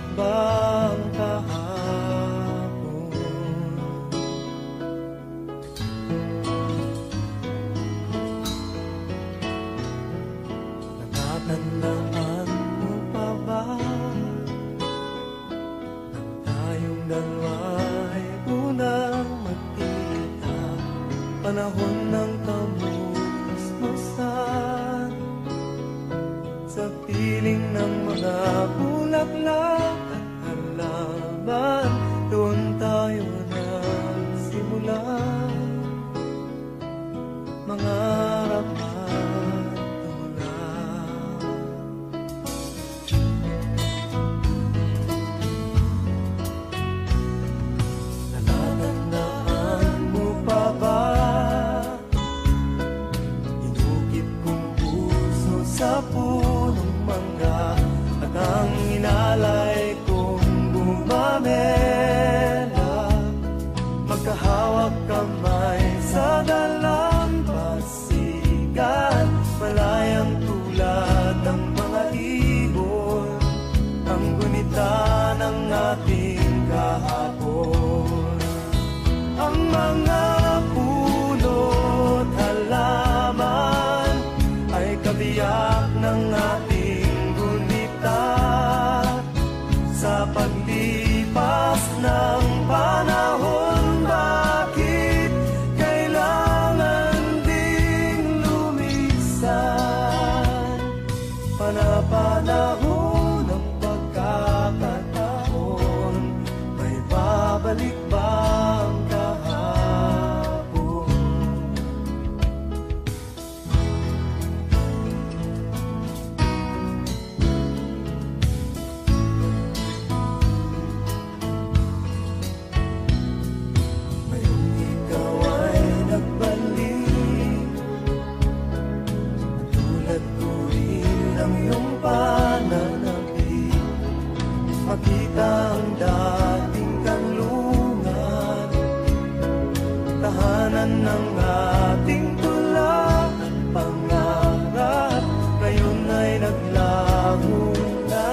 ba ang kahapon? Natatandaan mo pa ba nang tayong dalawa ay unang magkita? Panahon ng kamusmusan sa piling ng mga bulaklak at halaman, doon tayo nagsimula mangarap at tumulak. Natatandaan mo pa ba inukit kong puso sa punong mangga at ang inalay kong bumamela, magkahawak kamay sa dalampasigan, malayang tulad ng mga ibon, ang gunita ng ating kahapon. Ang mga puno't halaman ay kabiyak ng ating gunita sa paglipas ng panahon. Bakit kailangan ding lumisan? Panapanahon ng pagkakataon, may babalik ba ang kahapon? Ngayong ikaw ay nagbalik, tulad ko rin ang iyong pananabik, makita ang dating kanlungan, tahanan ng ating tula at pangarap, ngayon ay naglaho na.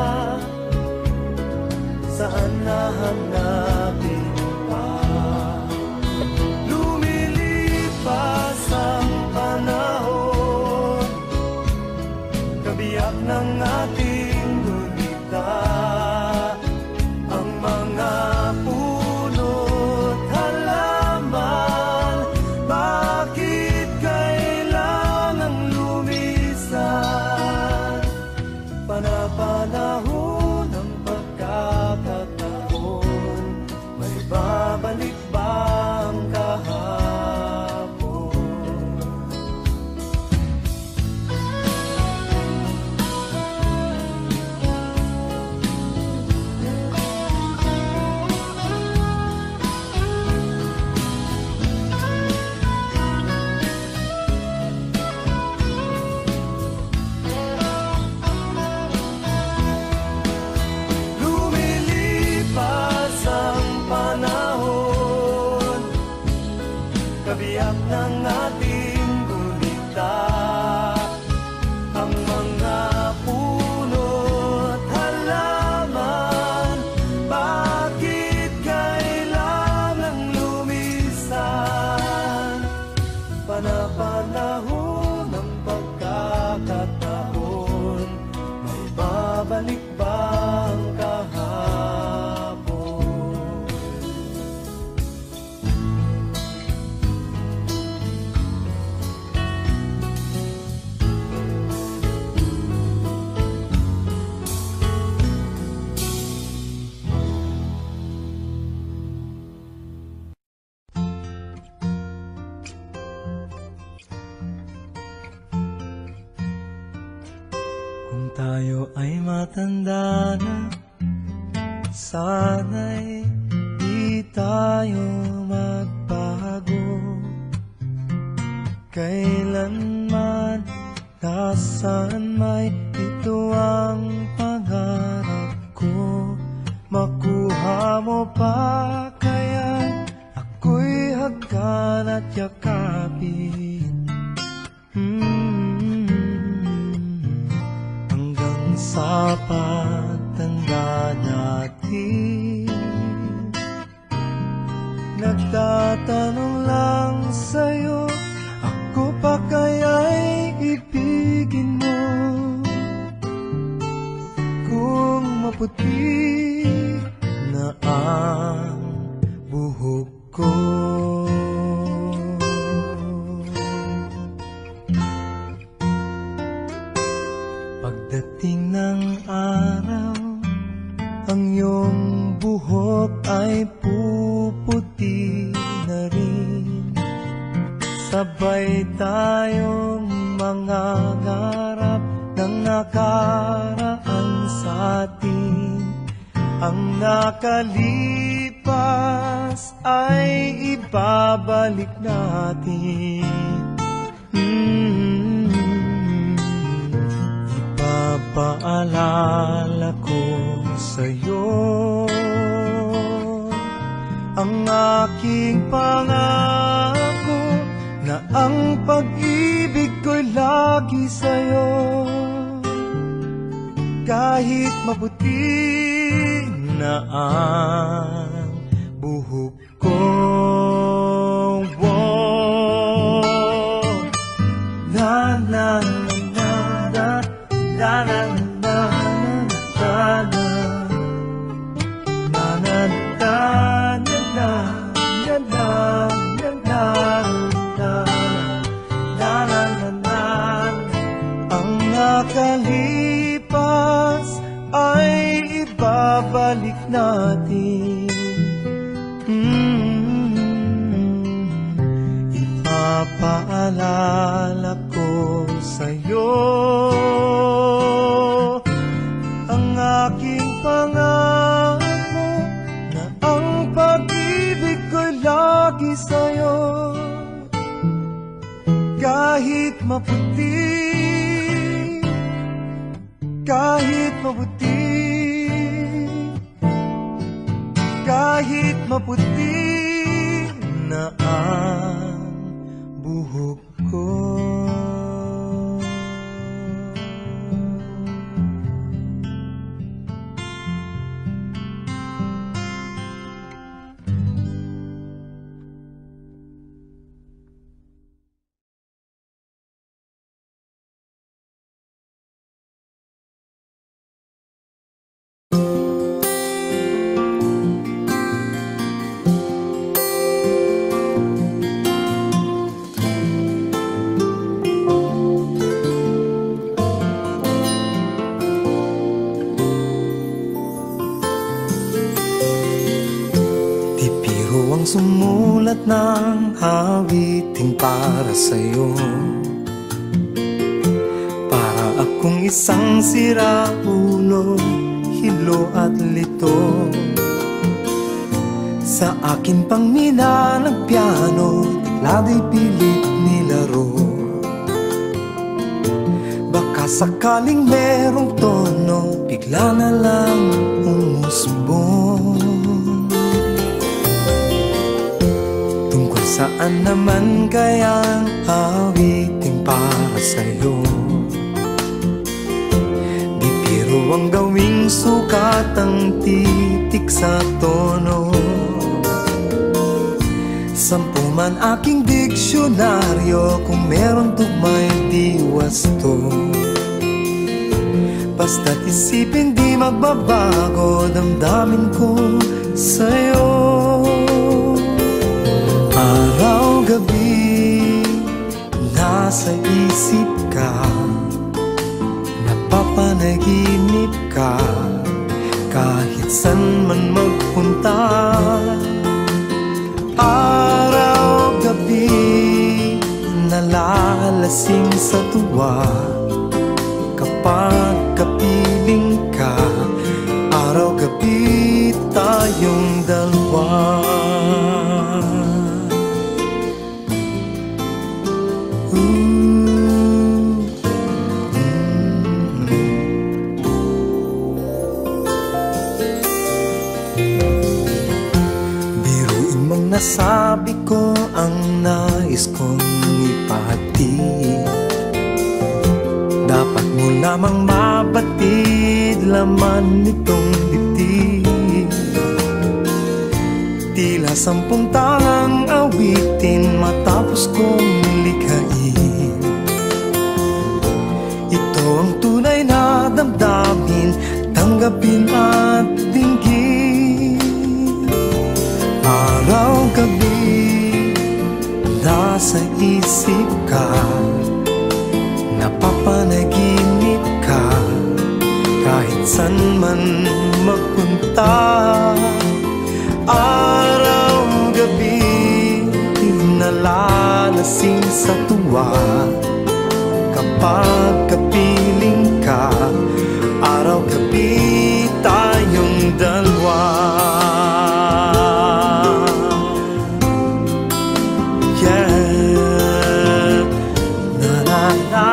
Saan nahanapin pa? Lumilipas ang panahon, kabiyak ng ating gunita, ang mga puno't halaman. Bakit kailangang lumisan? Panapanahon ng pagkakataon, may babalik ba ang kahapon? Lumilipas ang panahon, kabiyak ng ating gunita, ang mga puno't halaman. Bakit kailangang lumisan? Panapanahon ng pagkakataon, may babalik ba ang kahapon? Kung tayo ay matanda na, sana'y di tayo magbago. Kailanman, nasaan may ito ang pangarap ko. Makuha mo pa kaya ako'y hagkan at yakapin. Hanggang sa pagtanda na maputi. Nagtatanong lang sa'yo, ako pa kaya'y ibigin mo? Kung maputi na ang buhok ko. Pagdating ng araw, ang iyong buhok ay puputi na rin. Sabay tayong mangangarap ng nakaraan sa atin. Ang nakalipas ay ibabalik natin. Ipapaalala ko sa'yo ang aking pangako na ang pag-ibig ko'y lagi sa'yo. Kahit maputi na ang buhok ko. Na na na na na na na ang nakalipas ay ibabalik natin. Ipapaalala ko sa'yo ang aking pangako na ang pag-ibig ko'y lagi sa'yo. Kahit maputi, kahit maputi, kahit maputi na ang buhok ko. Sumulat ng awiting para sa'yo, para akong isang siraulo, hilo at lito. Sa akin pang mina ng piano, tiklado'y pilit nilaro. Baka sakaling merong tono, bigla na lang umusbong. Saan naman kayang awiting para sa'yo? Di biro ang gawing sukat ang titik sa tono. 10 man aking diksyonaryo, kung meron tugma'y di wasto. Basta't isipin di magbabago, damdamin ko sa'yo. Araw-gabi, nasa isip ka, napapanaginip ka, kahit san man magpunta. Araw-gabi, nalalasing sa tuwa, kapag kapiling ka. Araw-gabi, tayong dalawa. Nasabi ko ang nais kong ipahatid. Dapat mo lamang mabatid laman nitong dibdib. Tila 10 tangang awitin matapos kong likhain. Ito ang tunay na damdamin, tanggapin at dinggin. Araw-gabi nasa isip ka, napapanaginip ka, kahit saan man magpunta. Araw-gabi nalalasing sa tuwa, kapag kapiling ka. Araw-gabi tayong dalawa. Yeah, na na na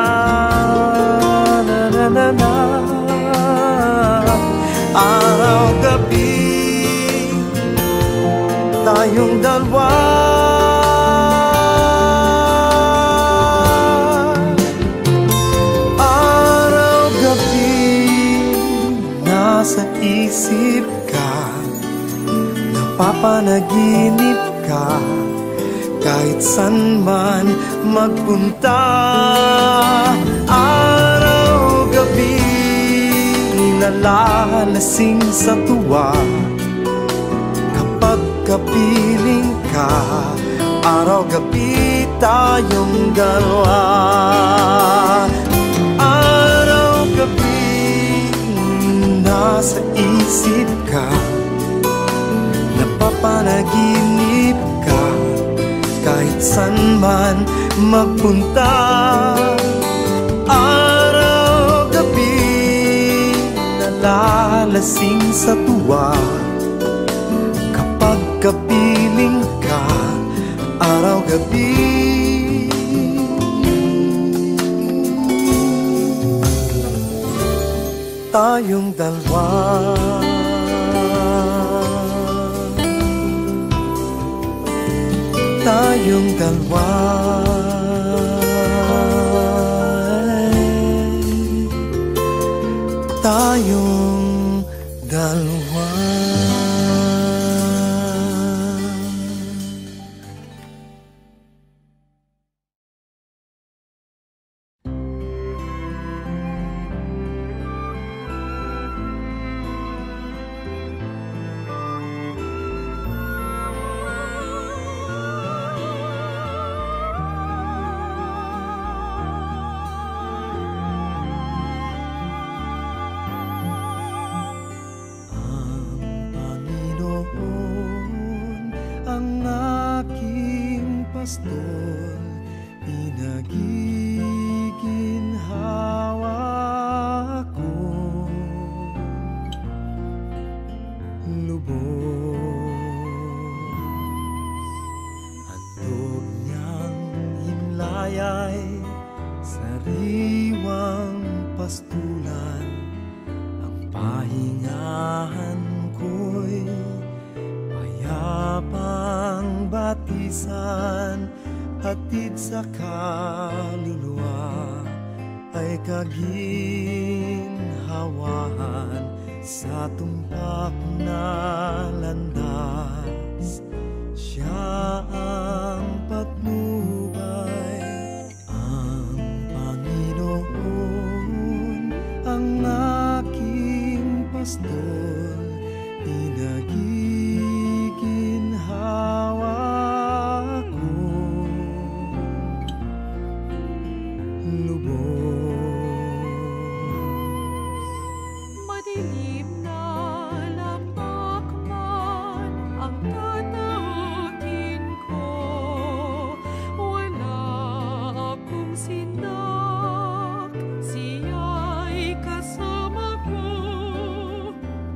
na na na. Araw-gabi tayong dalawa. Araw-gabi nasa isip ka, napapanaginip ka, kahit saan man magpunta. Araw-gabi nalalasing sa tuwa, kapag kapiling ka. Araw-gabi tayong dalawa. Araw-gabi nasa isip ka, napapanaginip ka, kahit saan man magpunta. Araw-gabi nalalasing sa tuwa, kapag kapiling ka. Araw-gabi tayong dalawa. Tayong dalawa. Tayong dalawa. Pastor, pinagiginhawa ko, lubos handog niyang himlayay, sariwang pastulan, ang pahingahan ko'y payapang batisan, hatid sa kaluluwa ay kaginhawahan, sa tumpak na landas siya ang patnubay. Ang Panginoon ang aking pastor, pinagiginhawa ko, lubos. Madilim na lapak man ang tatawagin ko, wala akong sinak, siya'y kasama ko.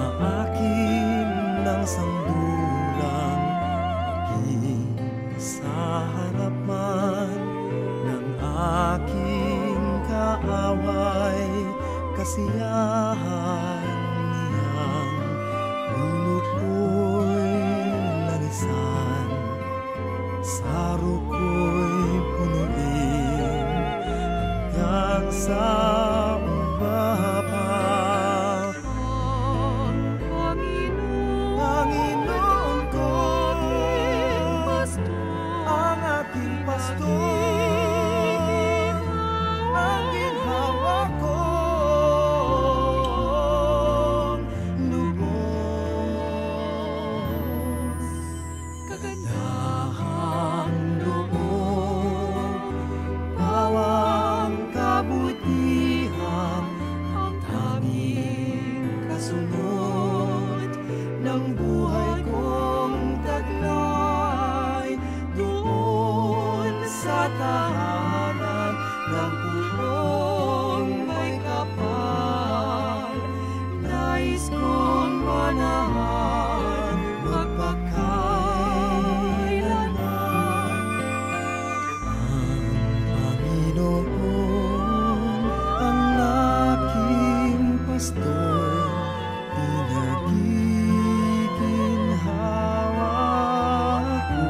akin ng sandulang maging sa harapan ng aking kaaway, kasiyahan niyang ulo ko'y lanisan, saro ko'y punuin hanggang sa umaba. Panginoon ko, ang aking pastor, ang ginhawa kong lubos. Kagandahang loob, pawang kabutihan, ang tanging kasunod ng buhay kong taglay, doon sa tahanan ng purong may kapal. Nais kong manahan magpakailanman. Ang Panginoon ang aking pastor, pinagiginhawa ko,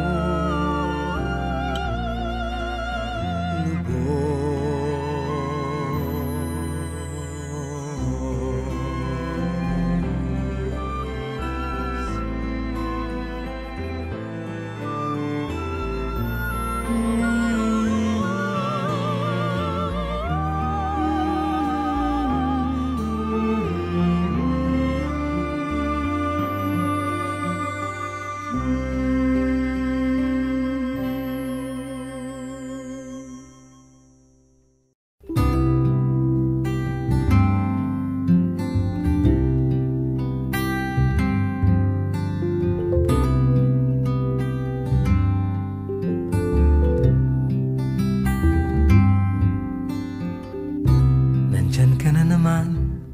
nandyan ka na naman,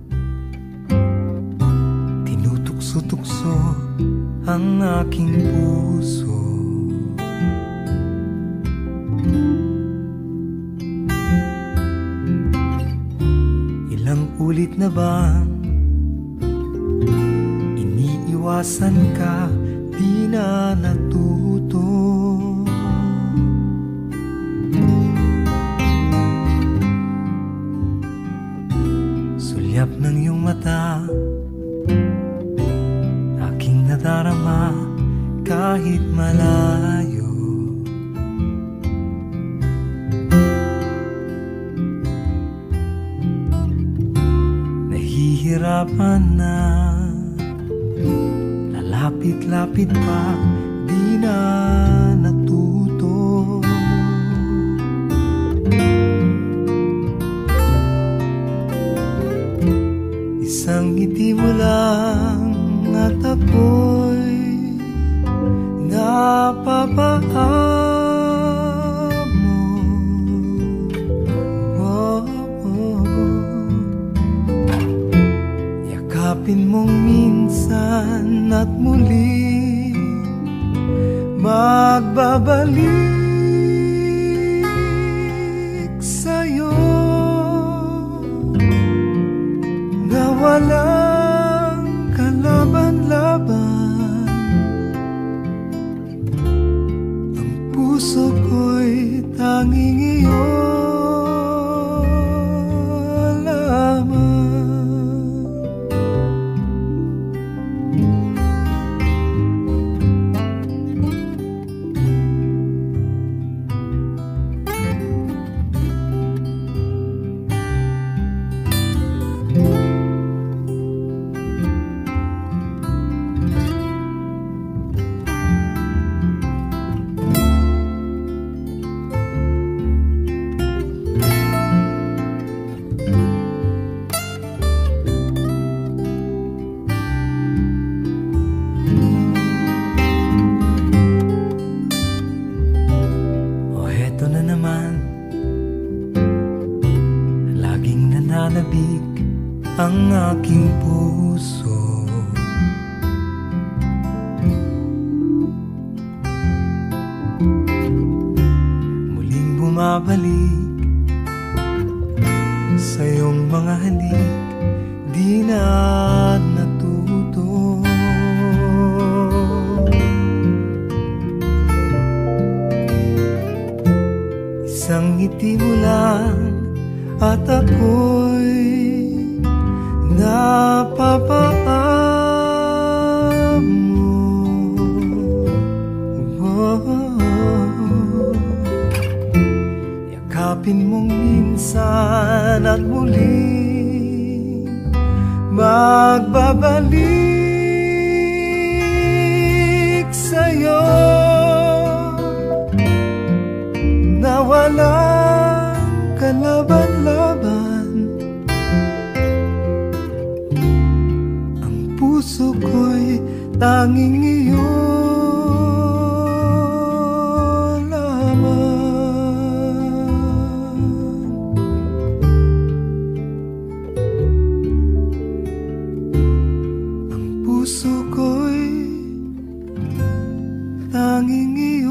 tinutukso-tukso ang aking puso. Ilang ulit na bang iniiwasan ka, di na natuto? Sulyap ng iyong mata, aking nadarama kahit malayo. Nahihirapan na, lalapit-lapit pa, di na natuto. Isang ngiti mo lang at ako'y napapaamo. Yakapin mong minsan at muli magbabalik sa'yo, na walang kalaban-laban. Ang puso ko'y tanging iyo lamang. bumabalik sa iyong mga halik, di na natuto. Isang ngiti mo lang at ako'y napapaan mo. Yakapin mong minsan at muling magbabalik sa'yo na walang kalaban-laban. Ang puso ko'y tanging iyo lamang. Ang puso ko'y tanging iyo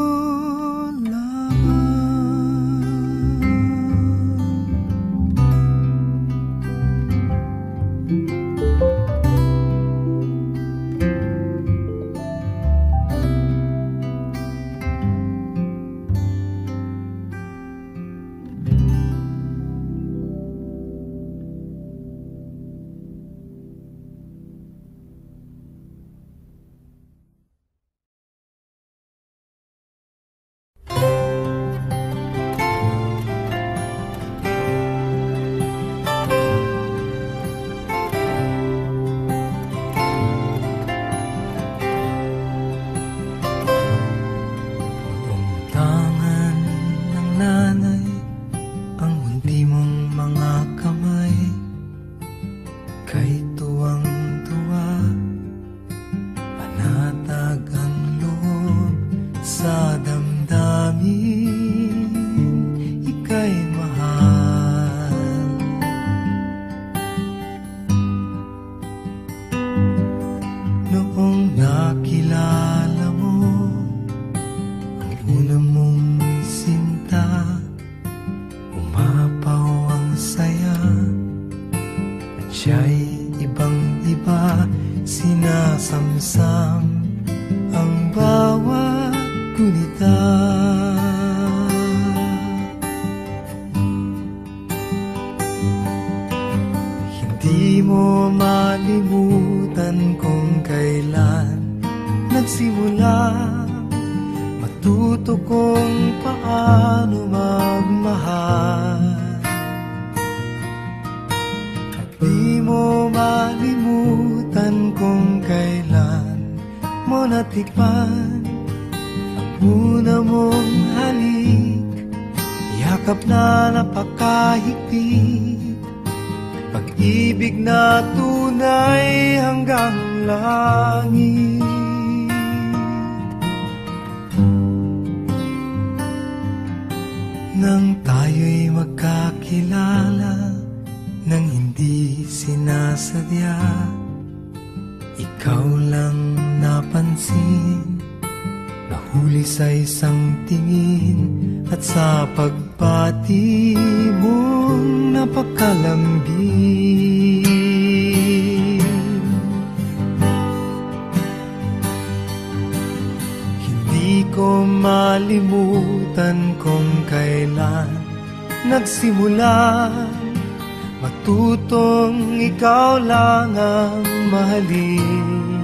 nang tayo'y magkakilala nang hindi sinasadya. Ikaw lang napansin, nahuli sa isang tingin, at sa pagpati mong napakalambing. Hindi ko malimutan kung kailan nagsimula matutong ikaw lang ang mahalin.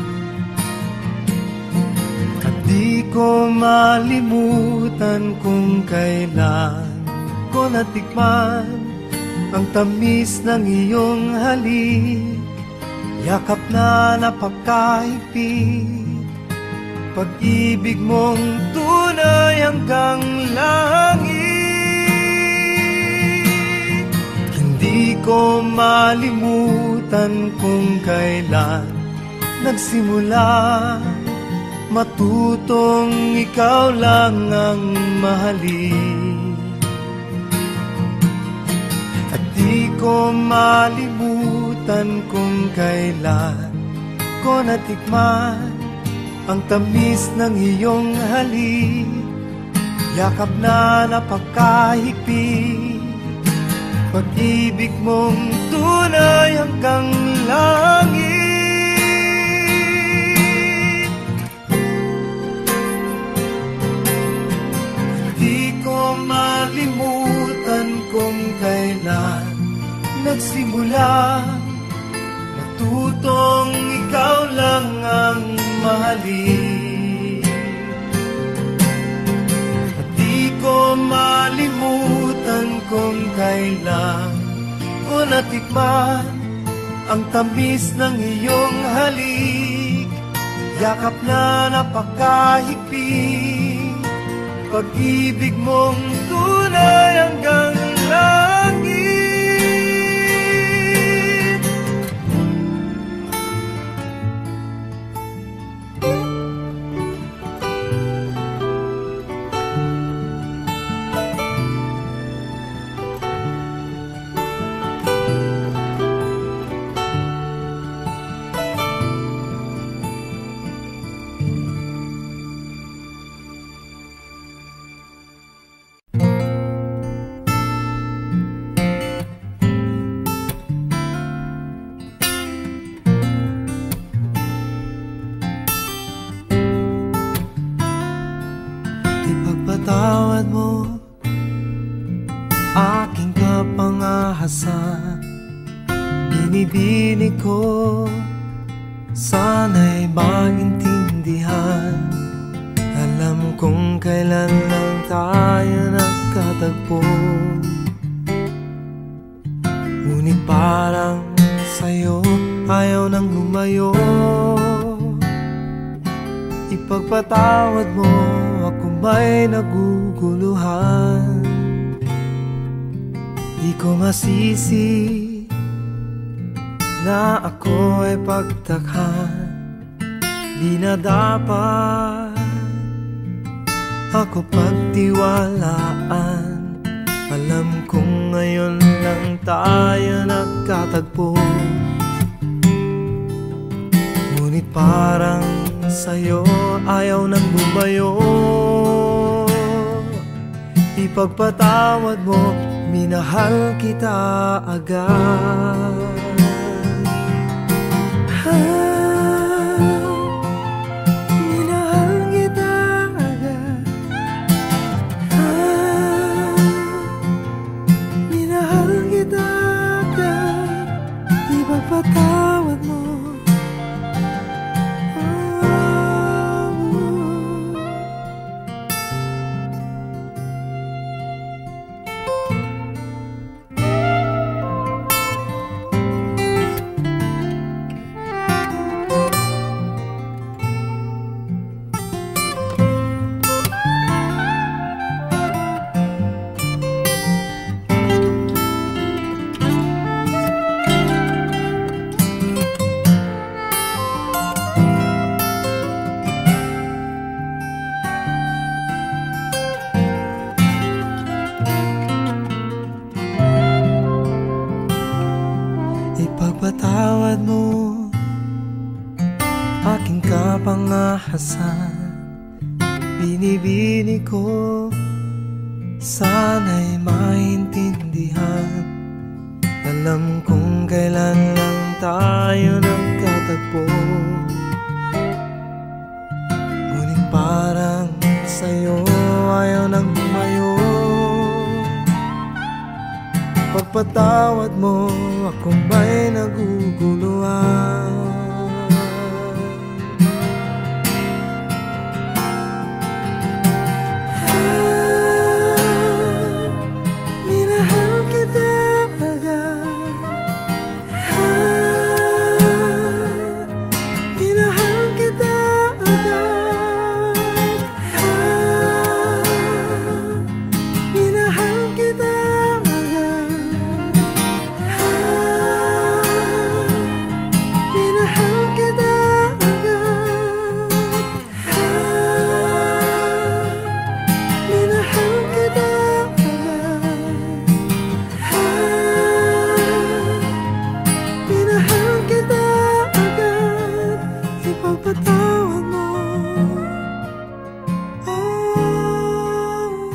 At di ko malimutan kung kailan ko natikman ang tamis ng iyong halik, yakap na napakahigpit, pag-ibig mong tunay hanggang langit. Hindi ko malimutan kung kailan nagsimula matutong ikaw lang ang mahalin. At di ko malimutan kung kailan ko natikman ang tamis ng iyong halik, yakap na napakahigpit, pag-ibig mong tunay hanggang langit. Di ko malimutan kung kailan nagsimula matutong ikaw lang ang mahalin. At di ko malimutan kung kailan ko natikman ang tamis ng iyong halik, yakap na napakahigpit, pag-ibig mong tunay hanggang langit. Ipagpatawad mo aking kapangahasan, binibini ko sana'y maintindihan. Alam kong kailan lang tayo nagkatagpo, ngunit parang sa'yo ayaw nang lumayo. Ipagpatawad mo, ako may naguguluhan. Di ko masisi na ako ay pagtakhan. Di na dapat ako pagtiwalaan. Alam kong ngayon lang tayo nagkatagpo, ngunit parang sa'yo ayaw nang lumayo. Ipagpatawad mo, minahal kita agad. Minahal kita agad. Minahal kita agad. Ipagpatawad mo. Ipagpatawad mo aking kapangahasan, binibini ko sana'y maintindihan. Alam kong kailan lang tayo nagkatagpo, ngunit parang sa'yo ayaw nang lumayo. Pagpatawad mo, ako may naguguluhan. Minahal kita agad. Minahal kita agad. Minahal kita agad. Ipagpatawad mo.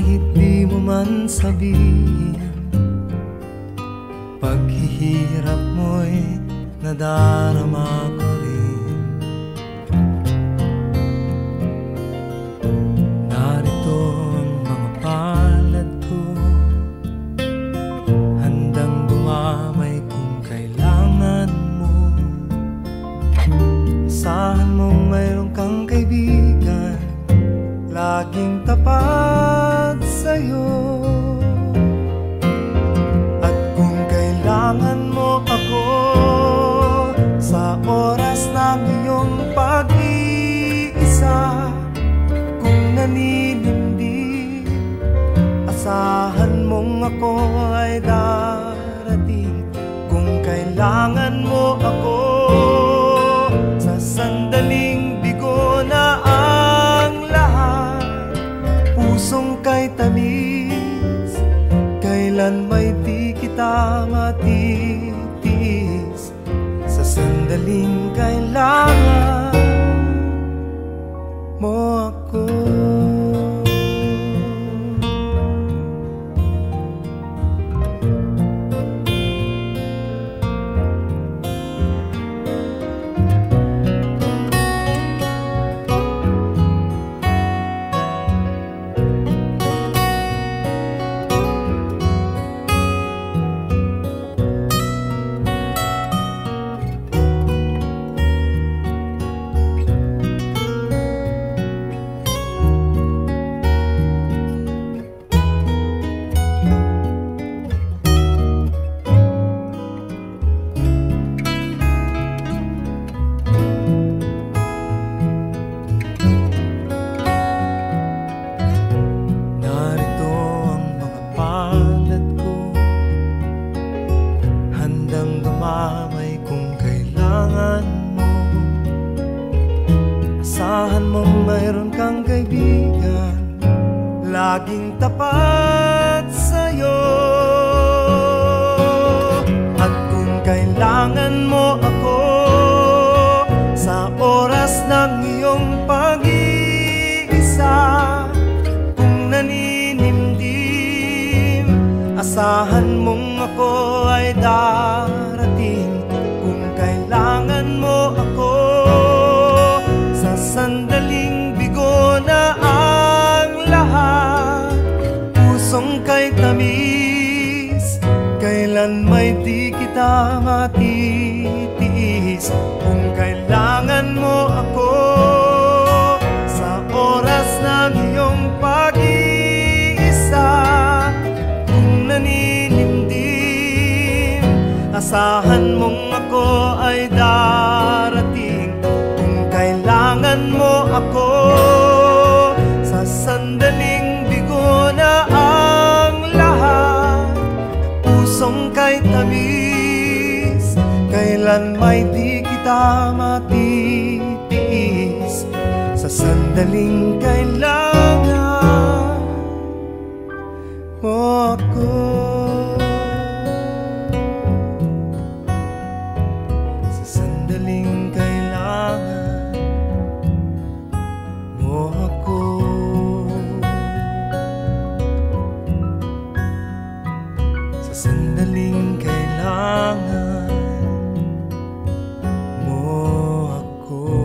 Kahit di mo man sabihin, paghihirap mo'y nadarama ko rin. Narito ang mga palad ko, handang dumamay kung kailangan mo. Asahan mong mayroon kang kaibigan, laging tapat sa'yo. At kung kailangan mo ako sa oras ng iyong pag-iisa, kung naninindi, asahan mong ako ay darating. Kung kailangan mo ako sa sandaling bigo na ang lahat, pusong kay tamis, kailan may di kita matitis. Sa sandaling kailangan mo ako. Laging tapat sa'yo. At kung kailangan mo ako sa oras ng iyong pag-iisa, kung naninimdim, asahan mong ako ay darating. Kung kailangan mo ako sa sandaling bigo na ang lahat, pusong kay tamis, kailan may di kita matitiis. Kung kailangan mo ako sa oras ng iyong pag-iisa, kung naninimdim, asahan mong ako ay darating. Kung kailangan mo ako sa sandaling bigo na ang lahat, pusong kay tamis, kailan may di kita matitiis. Sa sandaling kailangan mo ako. Sa sandaling kailangan mo ako. Sa sandaling kailangan mo ako.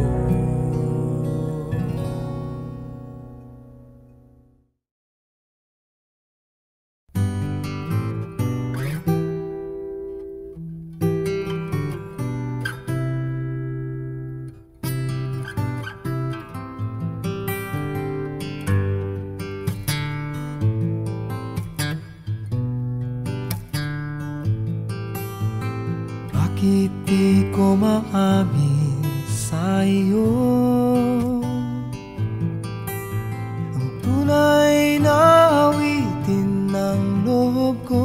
Bakit di ko maamin sa iyo ang tunay na awitin ng loob ko?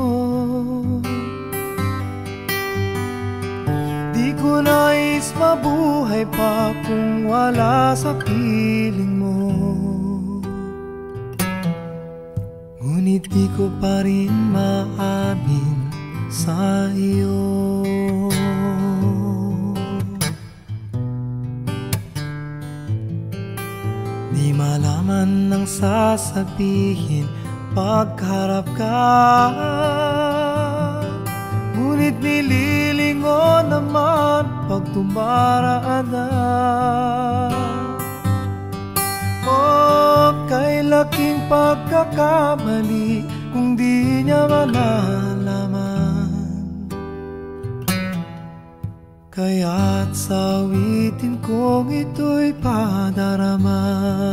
Di ko nais mabuhay pa kung wala sa piling mo. Ngunit di ko pa rin maamin sa iyo. Di malaman ng sasabihin pagharap ka, ngunit nililingon naman pag dumaraan na. Oh, kay laking pagkakamali kung di niya malalaman. Kaya't sa awitin kong ito'y padarama.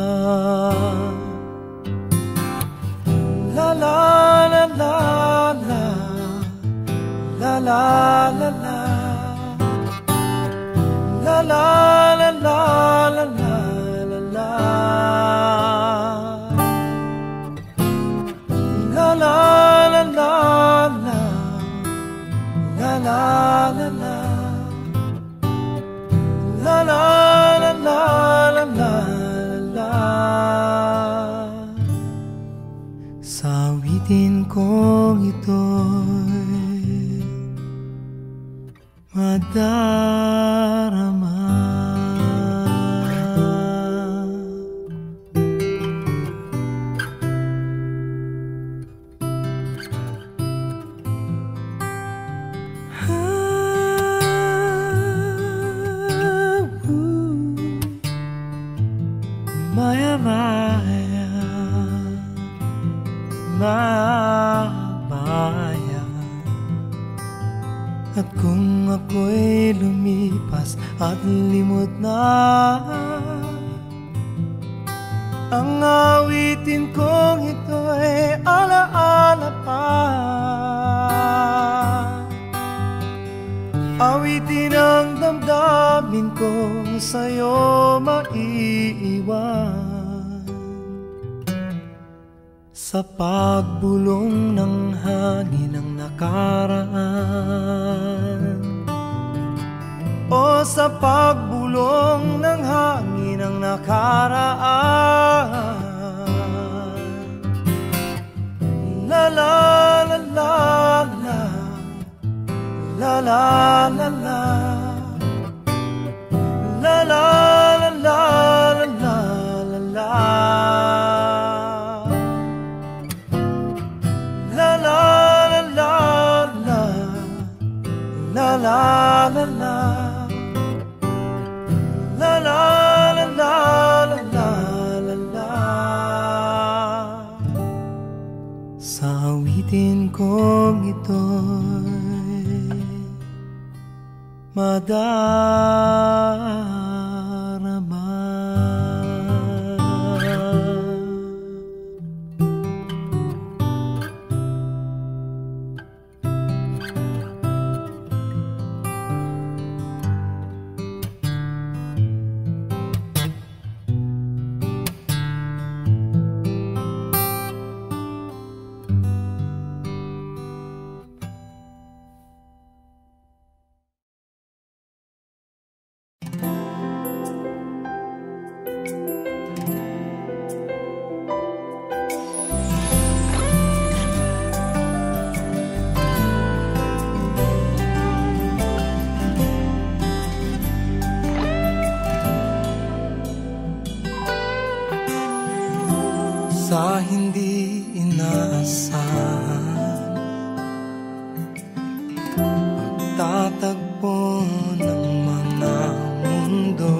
La la la la la, la la la la, la la la la la la la la, la la la la la, la la la la, la la la la la la. Sa awitin kong ito'y madarama. Maya maya, maya. At kung ako'y lumipas at limot na, ang awitin kong ito'y alaala pa. Awitin ang damdamin ko sa'yo maiiwan. Sa pagbulong ng hangin ng nakaraan, o sa pagbulong ng hangin ng nakaraan. La la la la la, la la la la, la la la la la la la, la la la la la, la la la la, la la la la la la la. Sa awitin kong ito'y madarama. Sa hindi inaasahan, pagtatagpo ng mga mundo,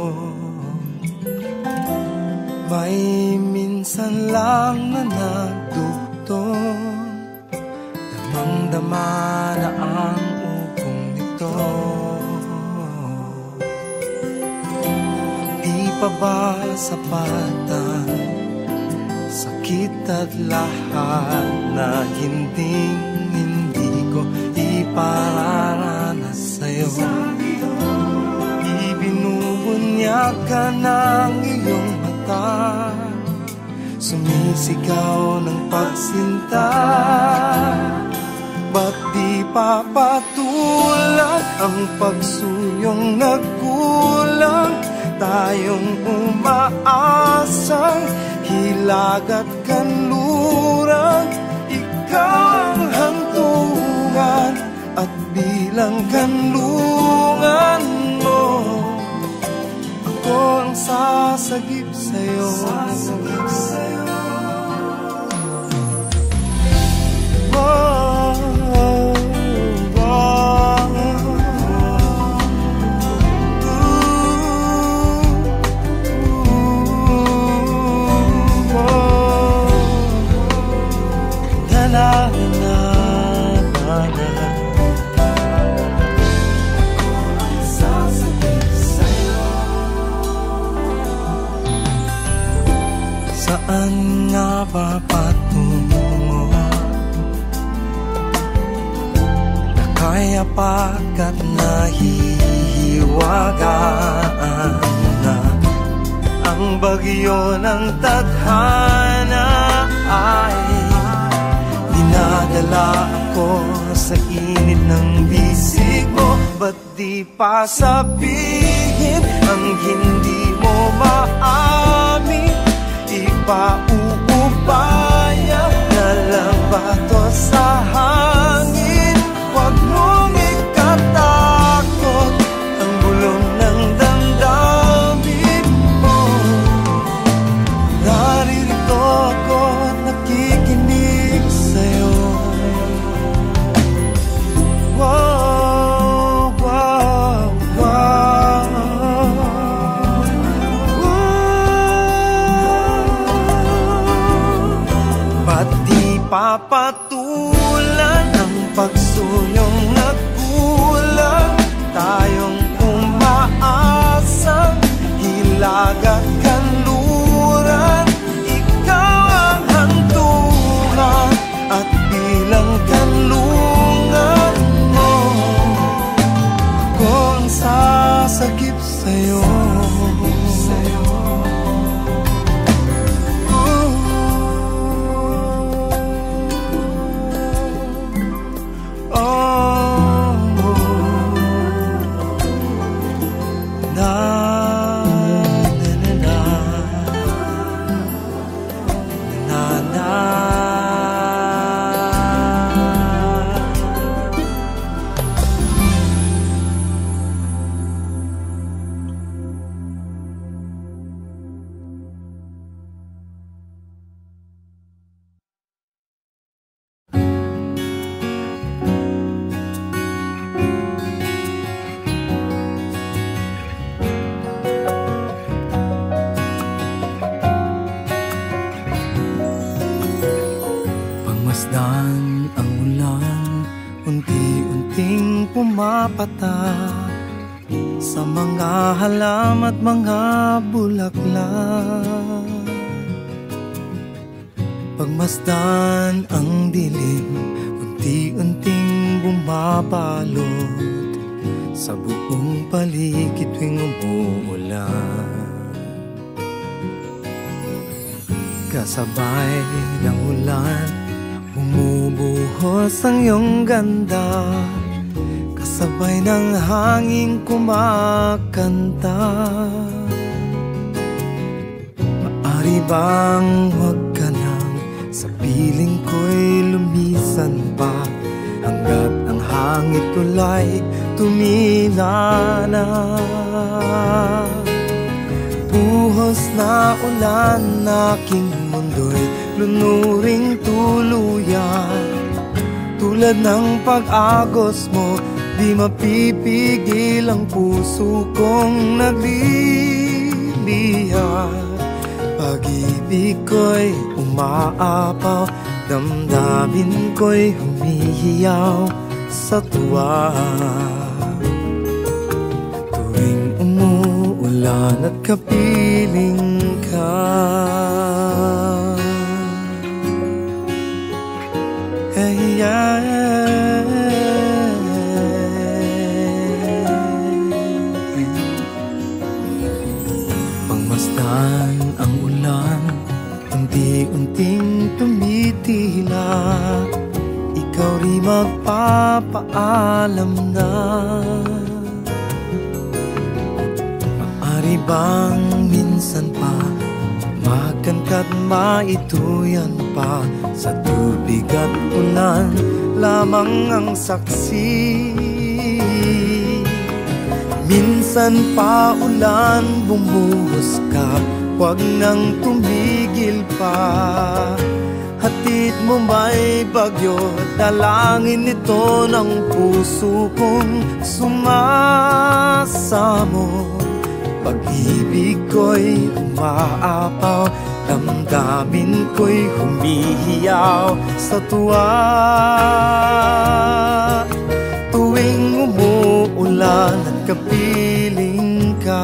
may minsan lang na nagdugtong, damang-dama na ang ugong nito. Di pa ba sapatan sakit at lahat na hindi ko ipararanas sa'yo? Ibinubunyag ka ng iyong mata, sumisigaw ng pagsinta. Ba't di papatulan ang pagsuyong nagkulang? Tayong umaasang hilag at kanluran, ikaw ang hantungan at bilang kanlungan mo, ako ang sasagip sa'yo. pagkat nahihiwagaan na ang bagyo ng tadhana ay dinadala ako sa init ng bisig mo. Ba't di pa sabihin ang hindi mo maamin? Ipauubaya na lang ba to sa hangin? Huwag mong ikatakot ang bulong ng damdamin mo. Naririto ako at nakikinig sa'yo. Wow, wow, wow. Ba't di papatulan ang pagsulyong nagkulang? Tayong umaasang hilag at kanluran. Ikaw ang hantungan at bilang kanlungan mo. Ako ang sasagip sa'yo. Pagmasdan ang ulan, unti-unting pumapatak sa mga halam at mga bulaklak. Pagmasdan ang dilim, unti-unting bumabalot sa buong paligid tuwing umuulan. Kasabay ng ulan, bumubuhos ang iyong ganda. Kasabay ng hangin kumakanta. Maari bang huwag ka nang sa piling ko'y lumisan pa, hanggat ang hangit ko'y tumina na. Buhos na ulan, aking mundo'y lunuring tuluyan. Tulad ng pag-agos mo, di mapipigil ang puso kong nagliliyab. Pag-ibig ko'y umaapaw, damdamin ko'y humihiyaw sa tuwa. Tuwing umuulan at kapiling ka, hey, pagmasdan ang ulan, unti-unting tumitila. Ikaw rin magpapaalam na. Maaari bang minsan pa magkanta't maituyan pa, sa tubig at ulan lamang ang saksi. Minsan pa ulan, bumuhos ka, huwag nang tumigil pa. Hatid mo may bagyo, dalangin nito ng puso kong sumasamo. Pag-ibig ko'y umaapaw, damdamin ko'y humihiyaw sa tuwa. Tuwing umuulan at kapiling ka,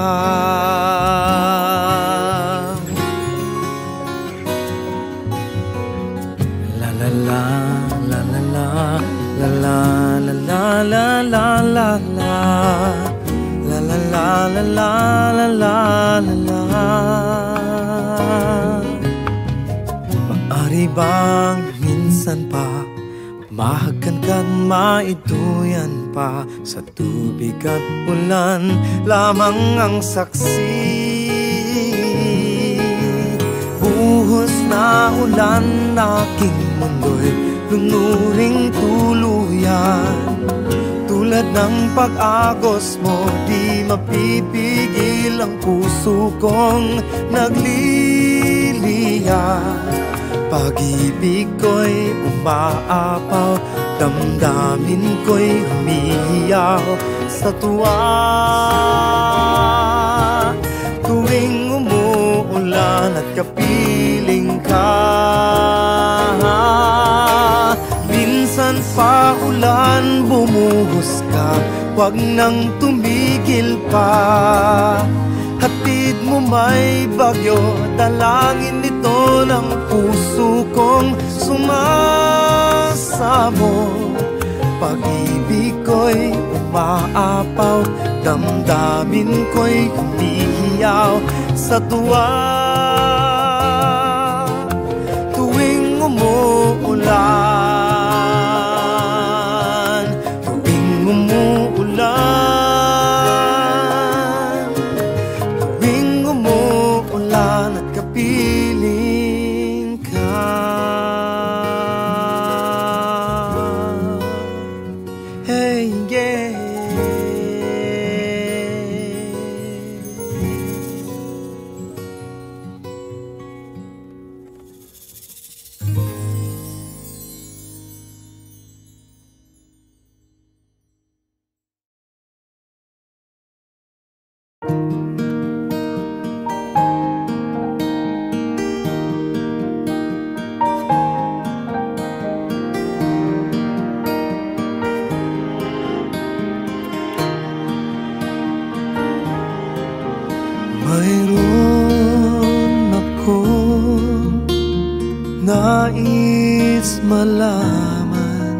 la la la la la la. La la la la la la la la la la la la la la la la. Maari bang minsan pa mahagkan kan maituyan pa sa tubig at ulan lamang ang saksi. Buhos na ulan aking mundo'y lunuring tuluyan. Tulad ng pag-agos mo, di mapipigil ang puso kong nagliliya. Pag-ibig ko'y umaapaw, damdamin ko'y humihiyaw sa tuwa. Tuwing umuulan at kapiling ka, minsan pa ulan bumuhos ka, wag nang tumigil pa. Hatid mo may bagyo, dalangin nito ng puso kong sumasamo. Pag-ibig ko'y umaapaw, damdamin ko'y humihiyaw sa tuwa. Tuwing umuulan, tuwing umuulan, tuwing umuulan at kapiling ka. Hey, yeah. Mayroon akong nais malaman,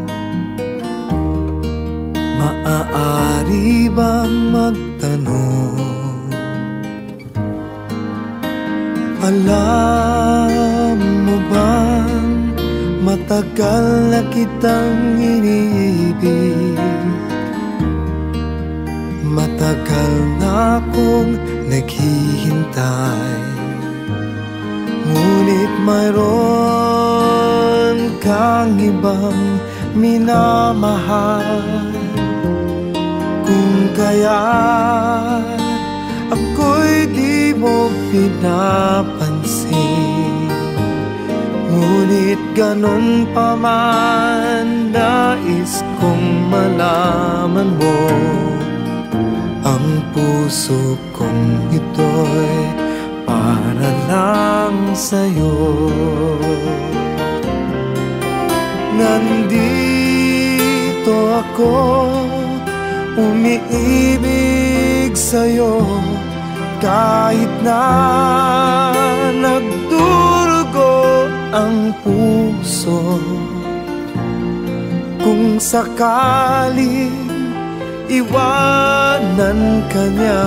maaari bang magtanong? Alam mo bang matagal na kitang iniibig? Matagal na akong naghihintay, ngunit mayroon kang ibang minamahal. Kung kaya't ako'y di mo pinapansin, ngunit ganun pa man nais kong malaman mo. Ang puso kong ito'y para lang sa'yo. Nandito ako, umiibig sa'yo, kahit na nagdurugo ang puso. Kung sakaling iwanan ka niya,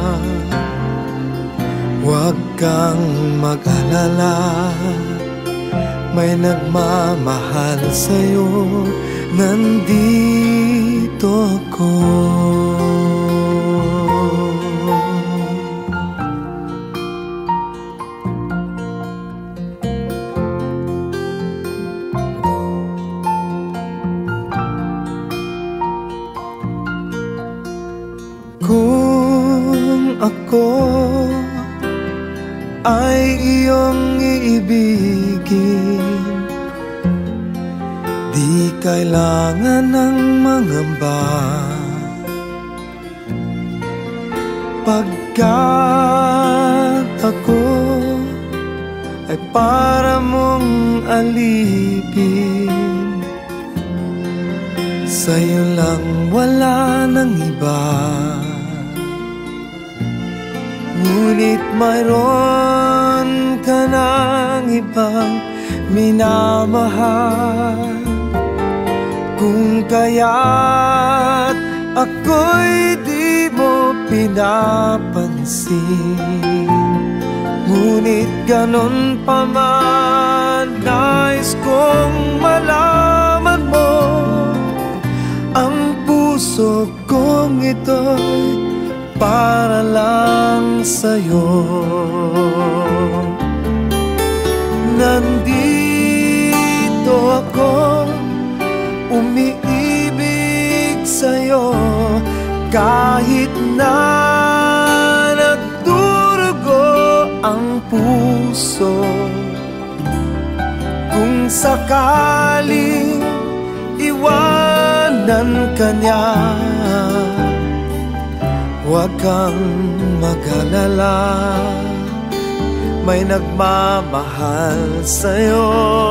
huwag kang mag-alala, may nagmamahal sa'yo, nandito ako. Kung ako ay iyong iibigin, di kailangan ng mangamba, pagkat ako ay para mong alipin. Sa'yo lang wala nang iba, ngunit mayroon ka ng ibang minamahal. Kung kaya't ako'y di mo pinapansin, ngunit ganon pa man, nais kong malaman mo, ang puso kong ito'y para lang sa'yo. Nandito ako, umiibig sa'yo, kahit na nagdurugo ang puso. Kung sakaling iwanan ka niya, huwag kang mag-alala, may nagmamahal sa'yo.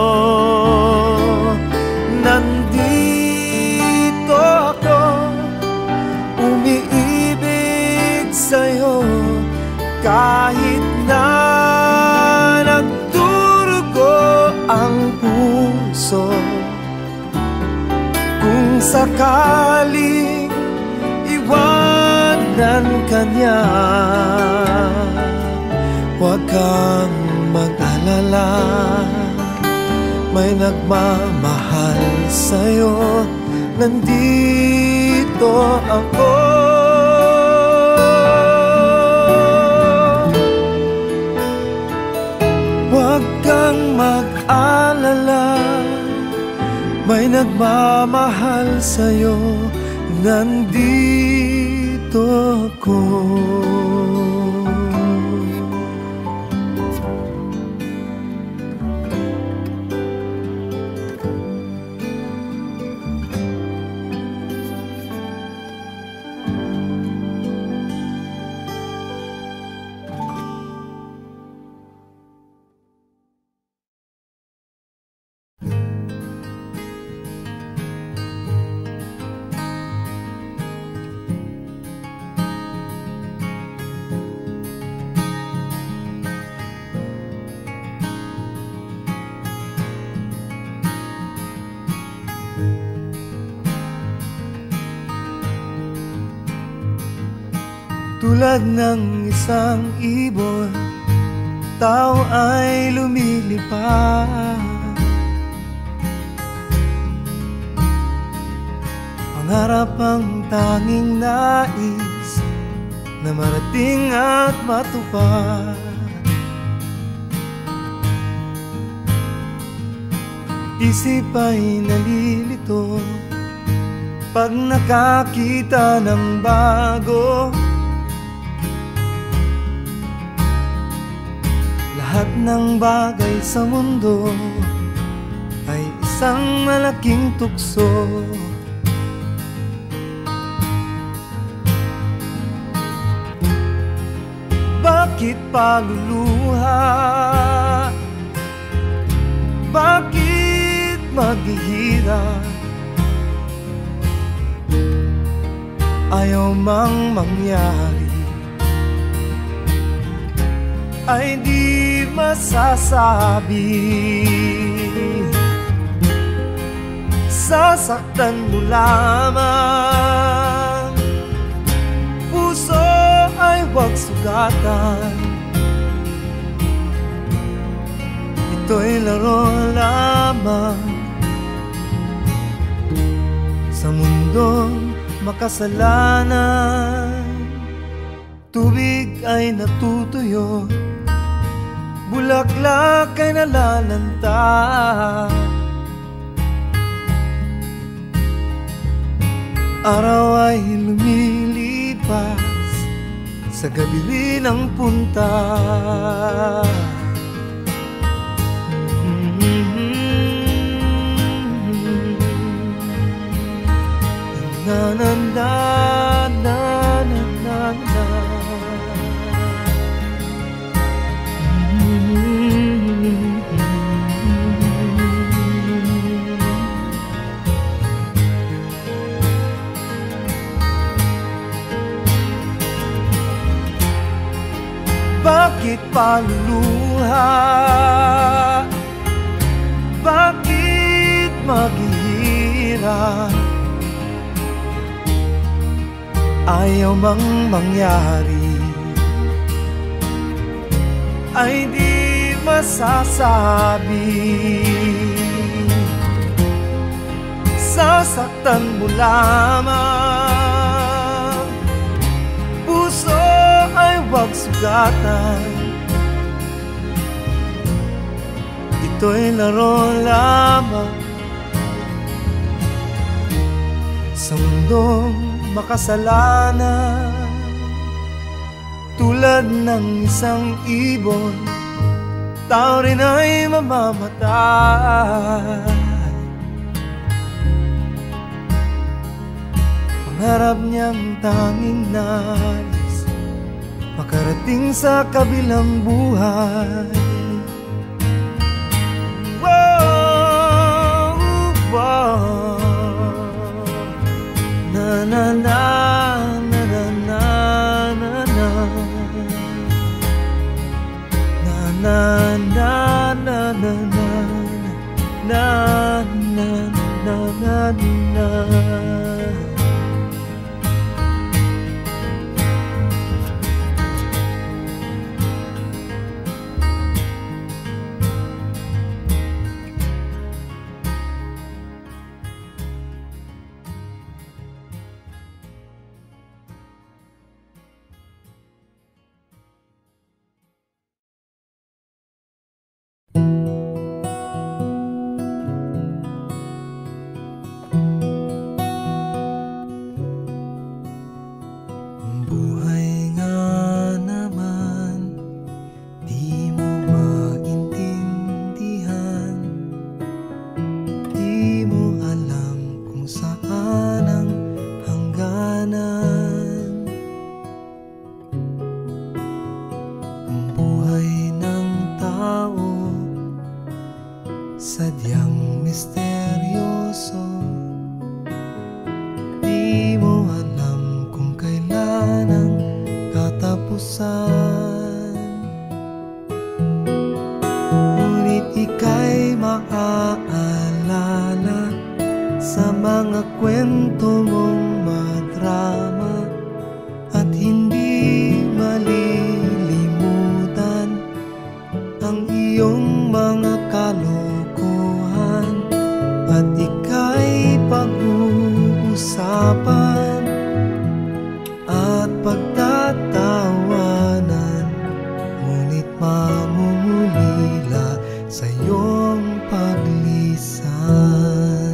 Nandito ako, umiibig sa'yo, kahit na nagdurugo ang puso. Kung sakaling iwanan ka niya, huwag kang mag-alala, may nagmamahal sa'yo. Nandito ako. Huwag kang mag-alala, may nagmamahal sa'yo. Nandito ako. Tulad ng isang ibon, tao ay lumilipad. Pangarap ang tanging nais na marating at matupad. Isip ay nalilito pag nakakita ng bago. Lahat ng bagay sa mundo ay isang malaking tukso. Bakit paluluha? Bakit maghihirap? Ayaw mang mangyari ay di masasabi. Sasaktan mo lamang, puso ay huwag sugatan. Ito'y laro lamang sa mundong makasalanan. Tubig ay natutuyo, bulaklak ay nalalanta. Araw ay lumilipas, sa gabi rin ang punta. Na na na na na na na. Bakit paluluha? Bakit maghihirap? mahirap, ayaw mang mangyari, ay di masasabi. Sasaktan mo lamang, puso ay huwag sugatan. Ito'y laro lamang sa mundong makasalanan. Tulad ng isang ibon, tao rin ay mamamatay. Pangarap niyang tanging nais makarating sa kabilang buhay. Wow, wow. Na na na na na na na na na na na na na na na na. Sadyang misteryoso, di mo alam kung kailan ang katapusan. Ngunit ika'y maaalala sa mga kwento mong madrama, at hindi malilimutan ang iyong mga kalokohan, at ika'y pag-uusapan at pagtatawanan. Ngunit mamumulila sa iyong paglisan.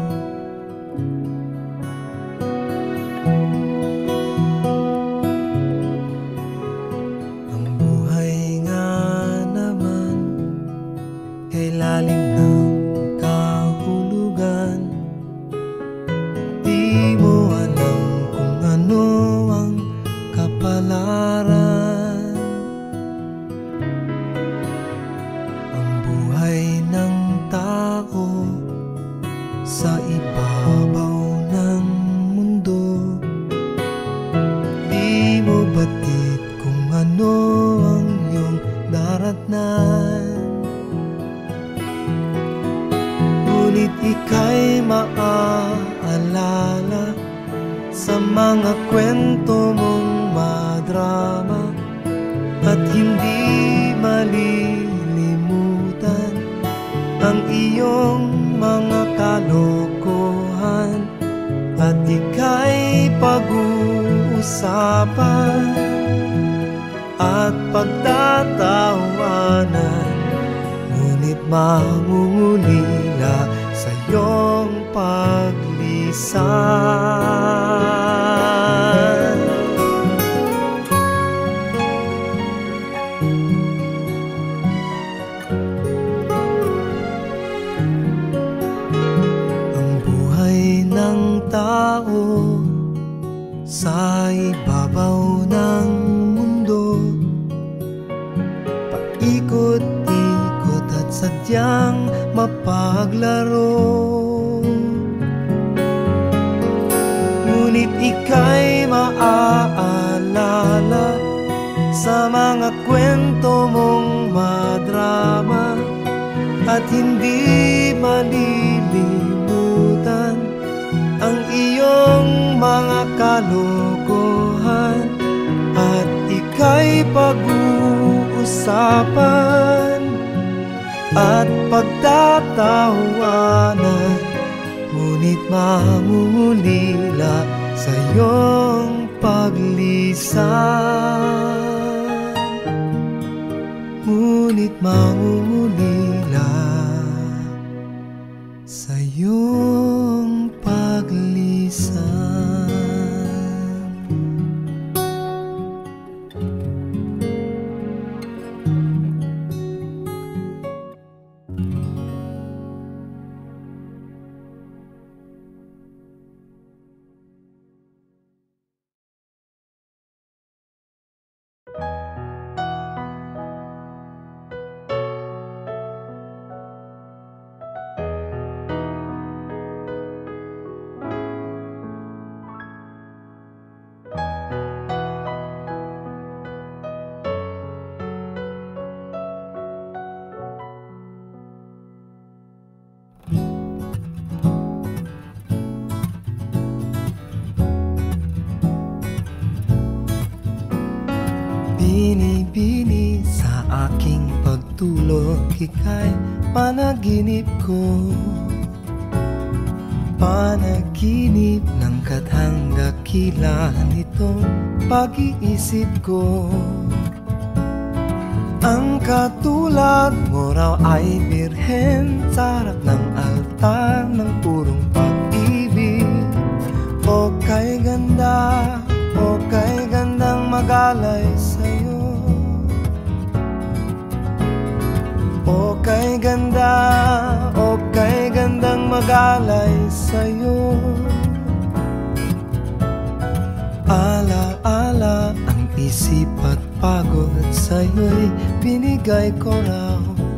Ang buhay nga naman kay lalim ng kahulugan. Di mo alam kung ano ang kapalaran. Ang buhay ng tao sa ibabaw ng mundo, di mo batid kung ano ang iyong daratnan. Ngunit ika'y maaalala sa mga kwento mong madrama, at hindi malilimutan ang iyong mga kalokohan, at ika'y pag-uusapan at pagtatawanan. Ngunit mangungulila sa iyong paglisan. Ang buhay ng tao sa ibabaw ng mundo, paikot-ikot at sadyang mapaglaro. Ngunit ika'y maaalala sa mga kwento mong madrama, at hindi malilimutan kalokohan at ika'y pag-uusapan at pagtatawanan, ngunit mamumulila sa iyong paglisan. Ngunit mamumulila sa iyong paglisan. Binibini sa aking pagtulog, ika'y panaginip ko. Panaginip ng kathang dakila nitong pag-iisip ko. Ang katulad mo raw ay birhen sa harap ng altar ng purong pag-ibig. O kay ganda, o kay gandang magalay sa'yo. O kay ganda, o kay gandang magalay sa'yo. Ala-ala ang isip at pagod sa'yo'y binigay ko raw.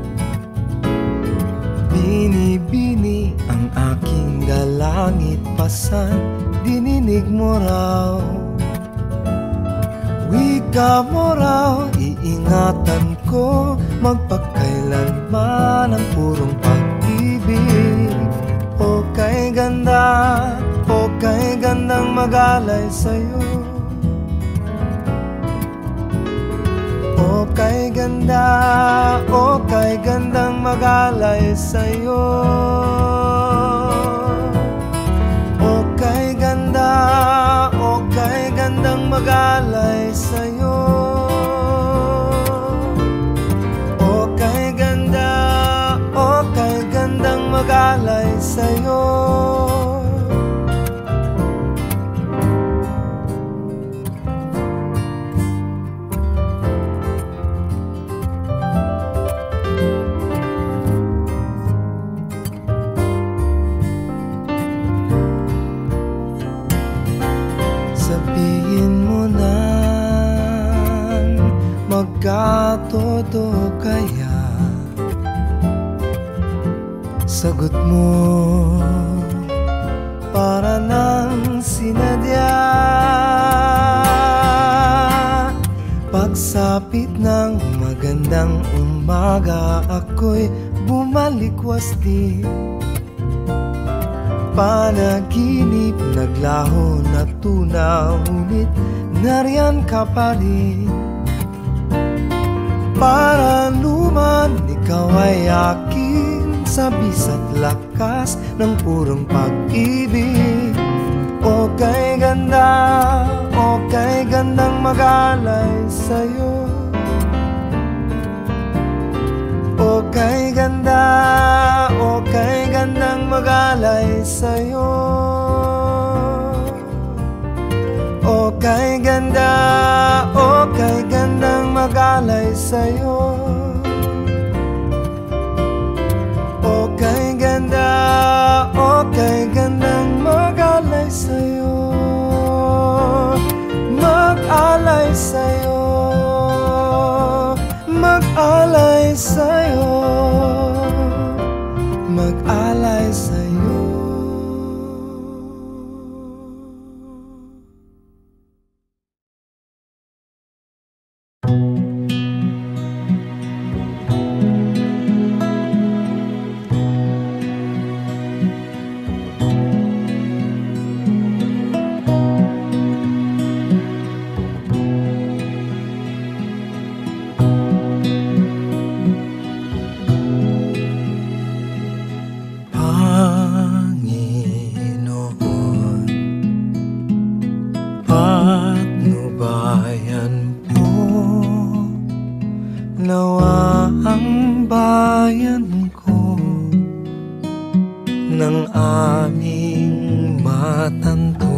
Bini-bini ang aking dalangit, pasan dininig mo raw. Wika mo raw, iingatan ko, magpakailanman ang purong pag-ibig. O kay ganda, o kay gandang magalay sa'yo. O kay ganda, o kay gandang magalay sa'yo. O kay ganda, o kay gandang magalay sa'yo. O kay ganda, o kay gandang magalay sa'yo. Sabihin mo nang magkatodo kaya. Sagot mo para nang sinadya. Pagsapit ng magandang umaga, ako'y bumalikwas din. Panaginip, naglaho na tunaw, ngunit nariyan ka pa rin. Para luman, ikaw ay akin, sa bisa't lakas ng purong pag-ibig. O kay ganda, o kay gandang magalay sa'yo. O kay ganda, o kay gandang magalay sa'yo. O kay ganda, o kay gandang magalay sa'yo. O kay ganda, o kay gandang magalay sa'yo. Mag-alay sa'yo, mag-alay sa'yo, mag-alay sa'yo. ng aming matanto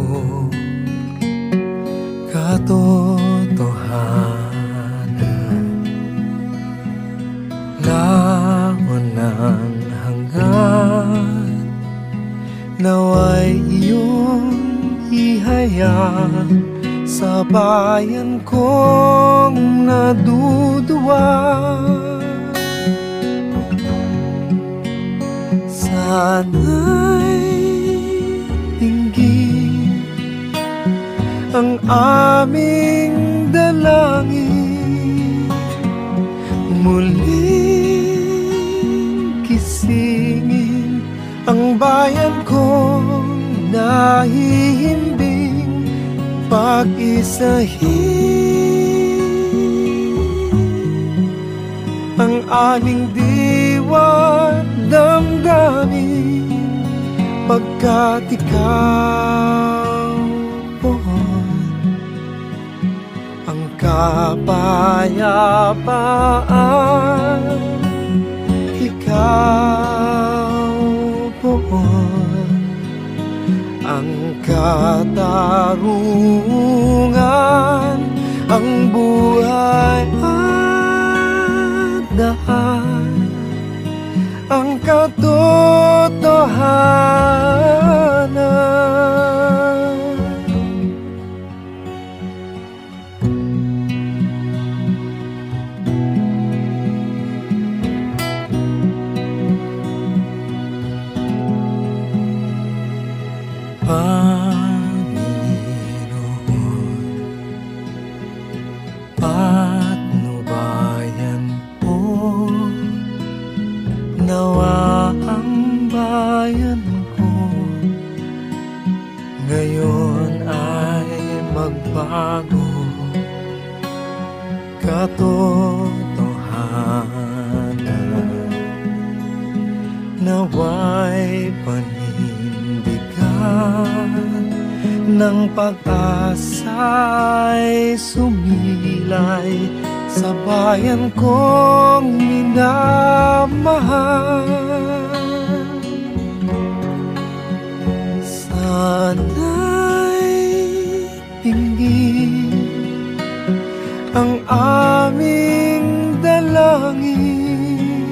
katotohanan. Laon ng hanggan, naway iyong ihayag sa bayan kong naduduwa. Sana'y tingin ang aming dalangin, muling kisingin ang bayan kong nahihimbing, pag-isahin ang aming diwa damdamin, pagkat ikaw po ang kapayapaan. Ikaw po ang katarungan, ang buhay at daan, ang katotohanan. Panginoon, patnubayan po, nawa ang bayan ko ngayon ay magbago, katotohanan, naway panindigan ng pag-asa'y sumilay sa bayan kong minamahal. Sana'y tingin ang aming dalangin,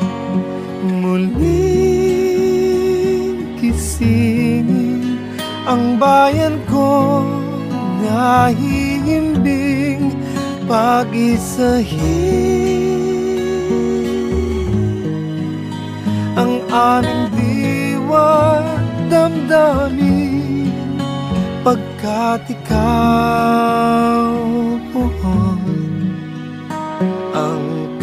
muling kisingin ang bayan kong nahihimbing, pag-isahin ang aming diwa damdamin, pagkat ikaw po ang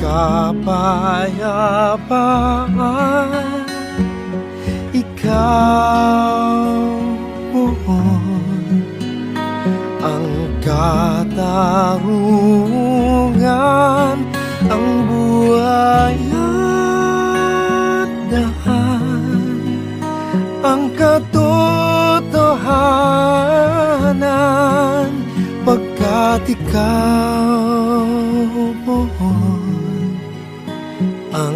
kapayapaan. Ikaw po ang katarungan, ang buhay at daan, ang katotohanan, pagkat ikaw po ang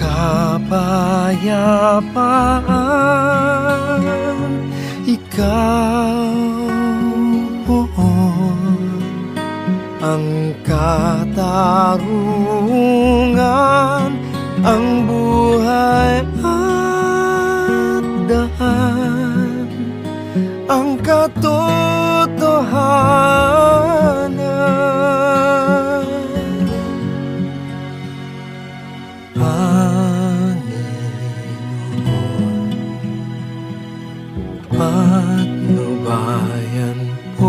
kapayapaan. Ikaw po ang katarungan, ang buhay at daan, ang katotohanan. Panginoon, patnubayan po,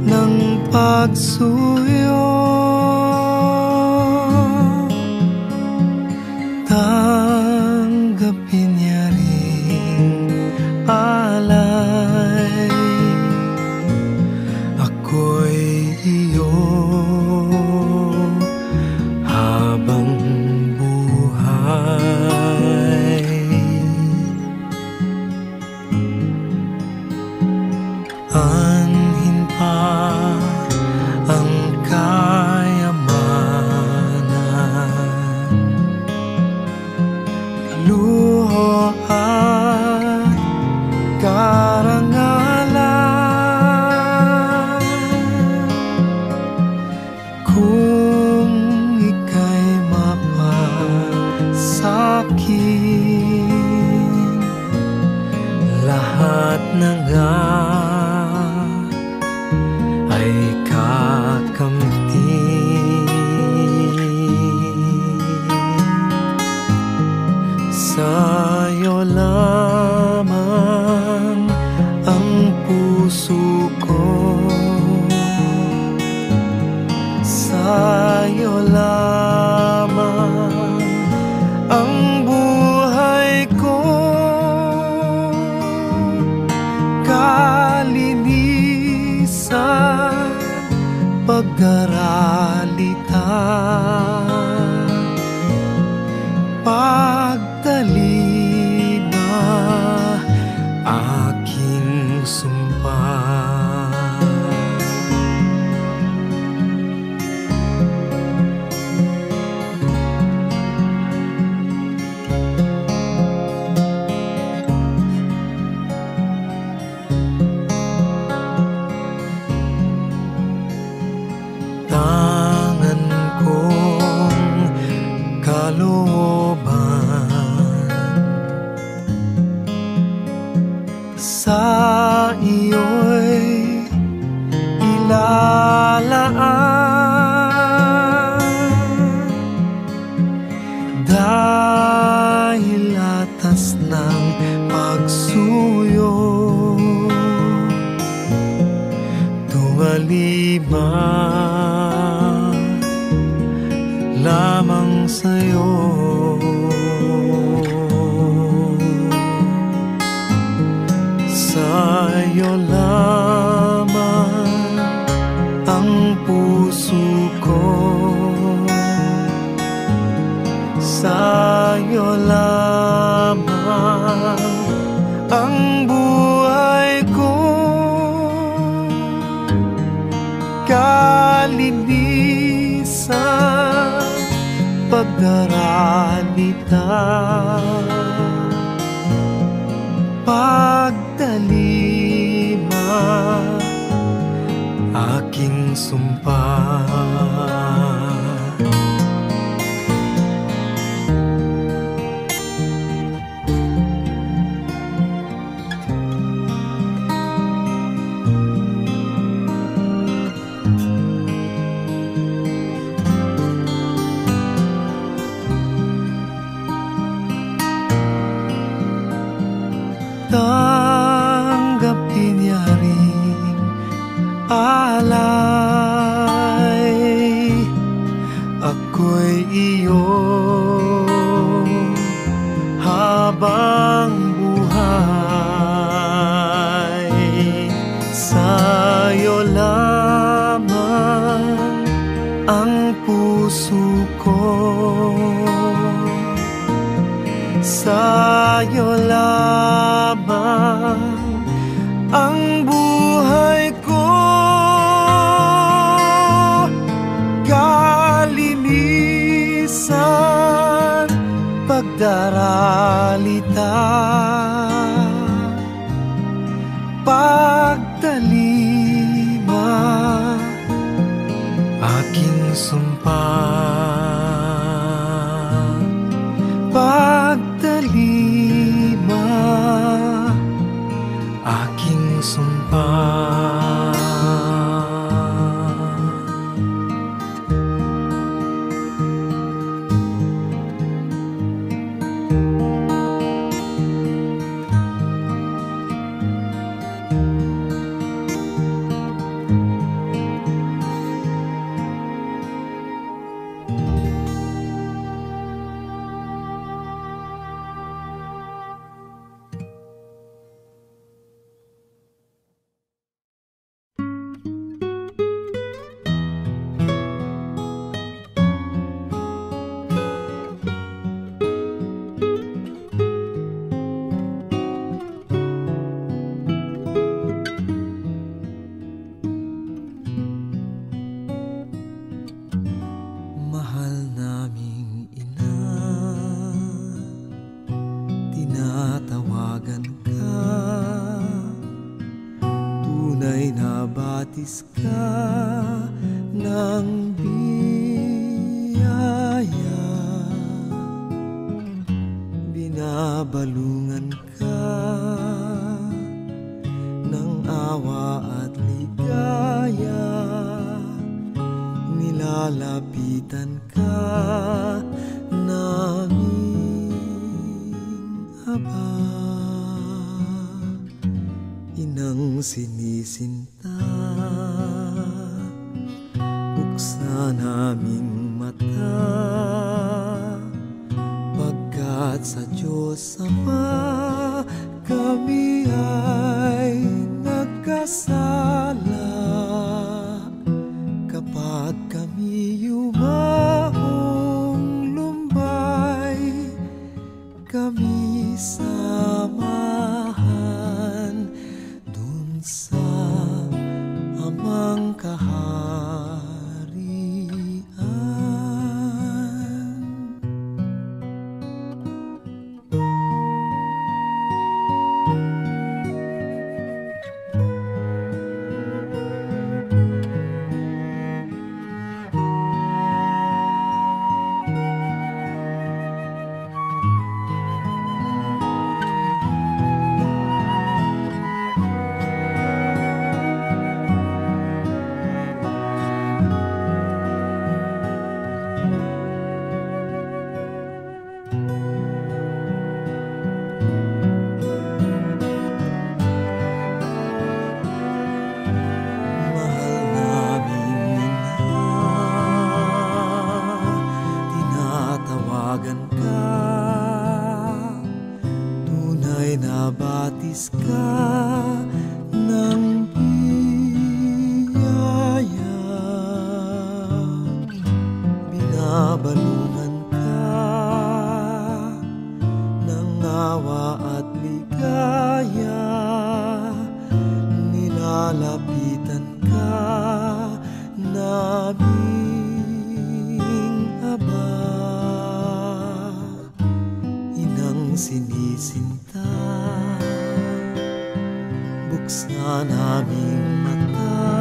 ng pagsuyo. Tanggapin niya ring alay, ako'y iyo habang buhay. Anhin pa ang kayamanan, luho at karangalan, kung ika'y mapasakin, lahat na nga ay kakamtin. Sa'yo lamang ang puso ko, sa'yo lamang ang buhay ko. Kalinisan, pag-aralita, pagtalima, aking sumpa. Tangan kong kalooban sa iyo'y ilalaan, dahil atas ng pagsuyo, tumalima lamang sa'yo. Sa'yo lamang ang puso ko, sa'yo lamang ang buhay ko. Kalinisan, pag-aralita, pagtalima, aking sumpa. Tanggapin niya rin alay, ako'y iyo habang buhay. Sa'yo lamang ang puso ko, sa'yo lamang ang buhay ko. Kalinisan, pagdaralita, pagtalima, aking sumpa. Pagtalima, aking sumpa. nilalapitan ka naming Aba, inang sinisinta, buksan aming mata, pagkat sa Diyos Ama kami ay nagkasala. Kapag kami yumahong lumbay, kami samahan dun sa Amang kaharian. Nabatis ka ng biyaya, binabalungan ka ng awa at ligaya, nilalapitan ka naming Aba, inang sinisinta, buksan aming mata,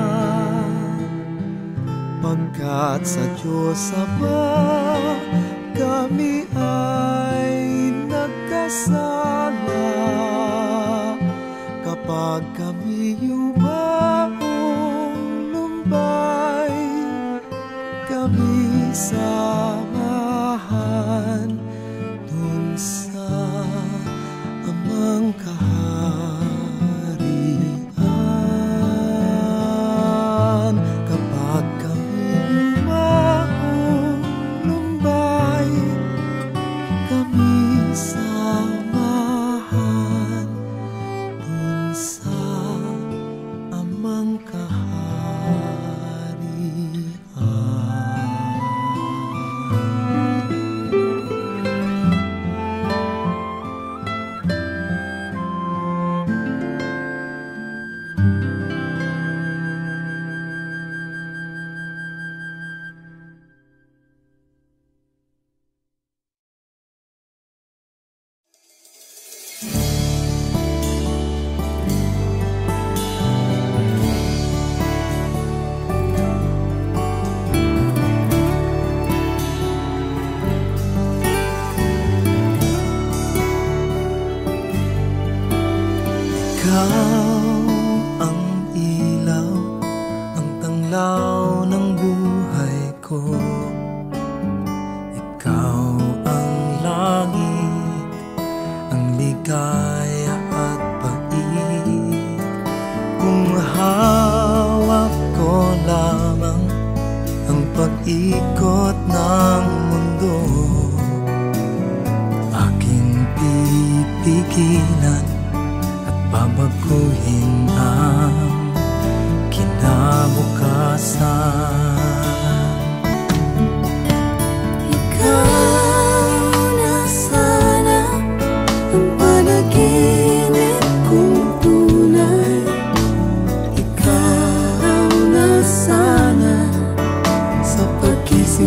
pagkat sa Diyos Ama kami ay nagkasala. Kapag kami yumahong lumbay, kami samahan dun sa Amang kaharian. Kapag kami yumahong lumbay, kami samahan dun sa Amang kaharian. Ikaw ang ilaw, ang tanglaw ng buhay ko. Ikaw ang langit, ang ligaya at pait. Kung hawak ko lamang ang pag-ikot ng mundo, aking pipigilan, babaguhin ang kinabukasan. Ikaw na sana ang panaginip kong tunay. Ikaw na sana sa pag-isip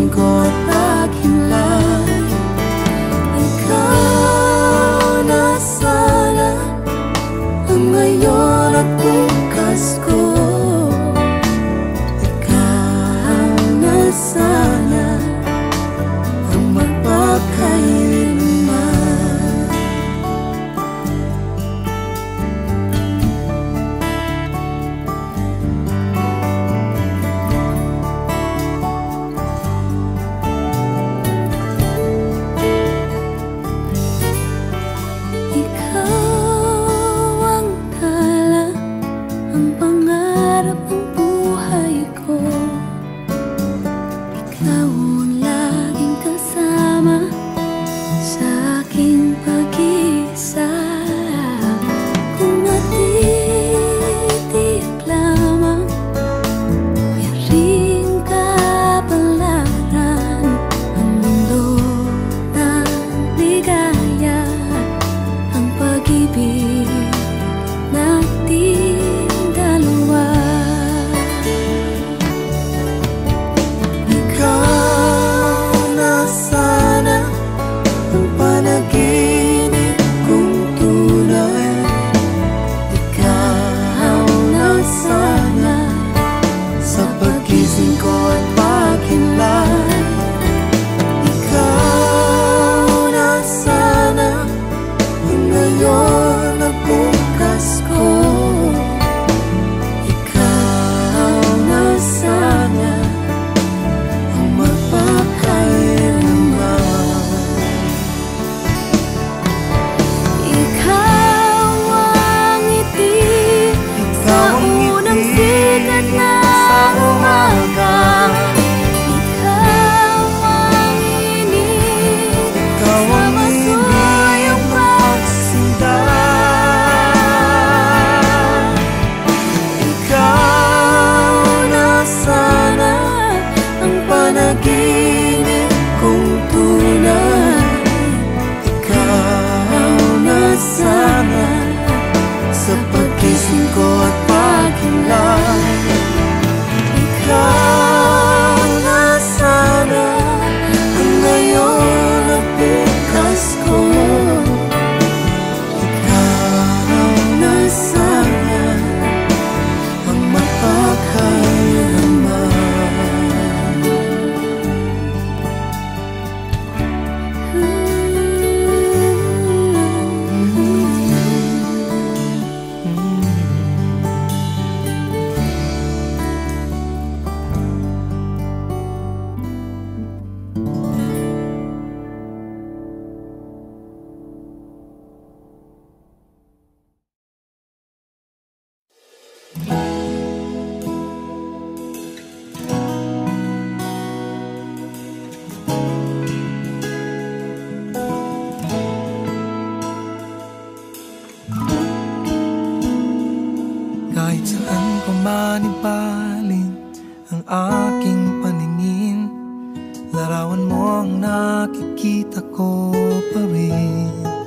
aking paningin, larawan mo ang nakikita ko pa rin.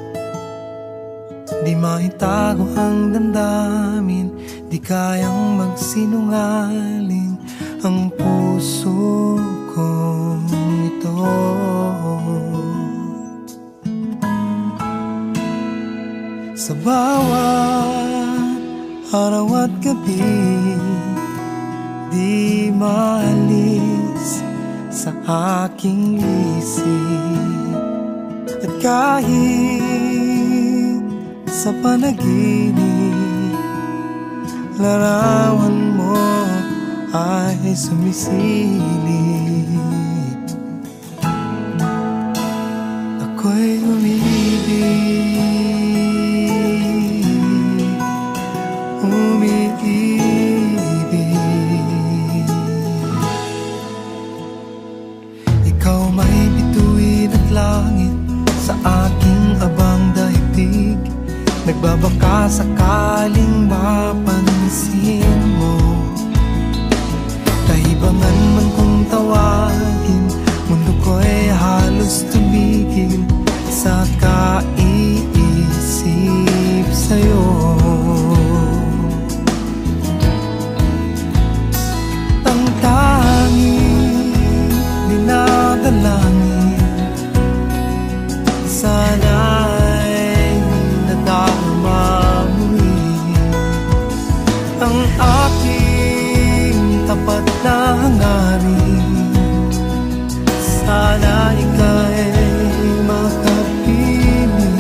Di maitago ang damdamin, di kayang magsinungaling ang puso kong ito. Sa bawat araw at gabi, di maalis sa aking isip. At kahit sa panaginip, larawan mo ay sumisilip. Ako'y umiibig, umiibig. Ikaw may bituin at langit sa aking abang daigdig, nagbabaka sakaling mapansin mo. Kahibangan man kung tawagin, mundo ko'y halos tumigil sa kaiisip sa'yo. Ang tanging dinadalangin, sana'y nadarama mo'y ang aking tapat na hangarin. Sana ika'y makapiling.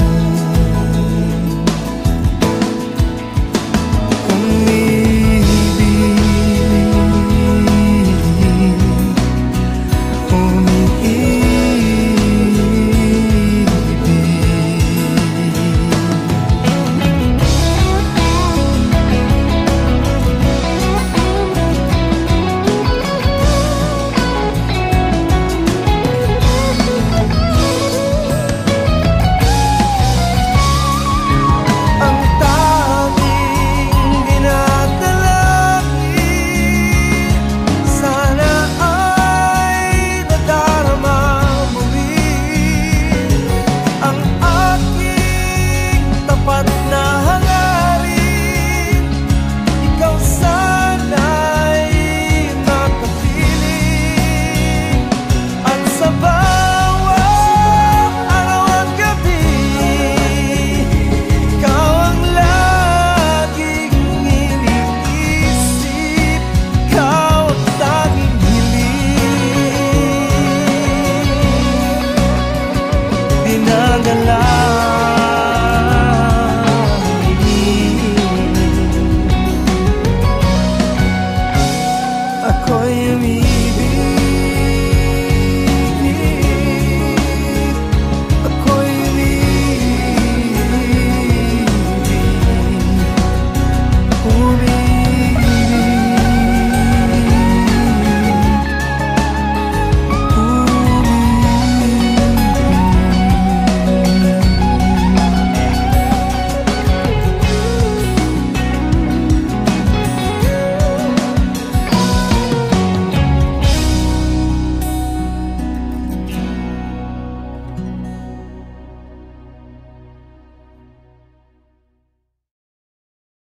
Ako'y umiibig.